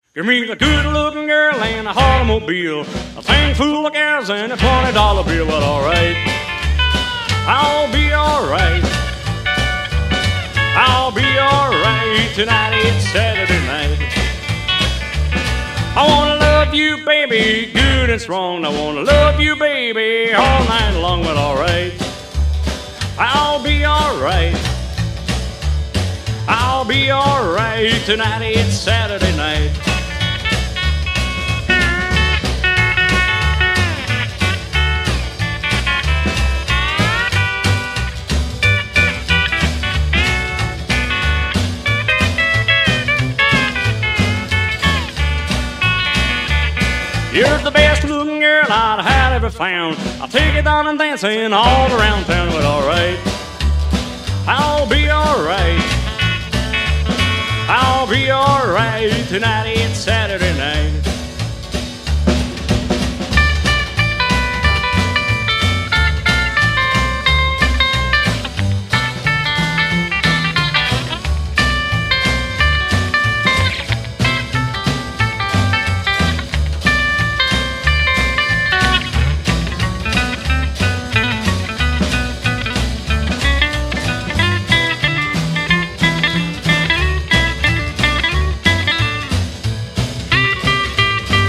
Give me a good-looking girl and a automobile, a thing full of gas and a $20 bill. But alright, I'll be alright. I'll be alright. Tonight it's Saturday night. I wanna love you, baby, good and strong. I wanna love you, baby, all night long. But alright, I'll be alright. I'll be alright. Tonight it's Saturday night. You're the best looking girl I'd had ever found. I'll take you down and dancing all around town. But alright, I'll be alright. I'll be alright. Tonight it's Saturday night.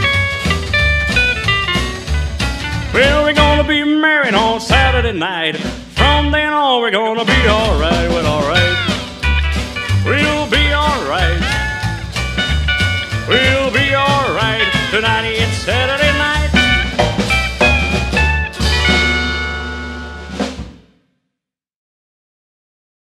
Well, we're gonna be married on Saturday night.